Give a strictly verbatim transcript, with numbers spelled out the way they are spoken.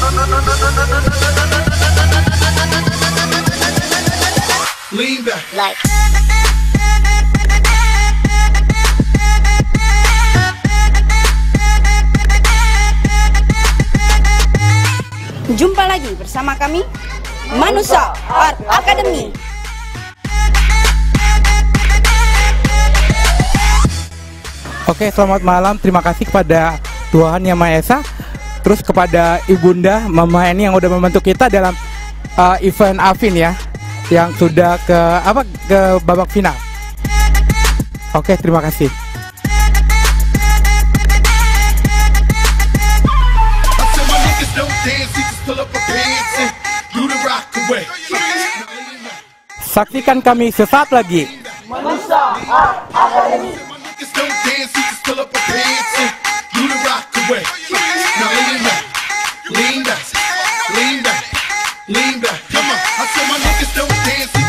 Lean back. Like. Jumpa lagi bersama kami Manusa Art Academy. Oke, selamat malam. Terima kasih kepada Tuhan Yang Maha Esa, terus kepada Ibunda Mama Eni yang udah membantu kita dalam uh, event Afin ya, yang sudah ke apa ke babak final. Oke, terima kasih. Saksikan kami sesaat lagi. Manusa Art Academy. Don't dance, you just pull up a pants and do the rock away. Now lean back, lean back, lean back, lean back. Come on, I said my niggas don't dance.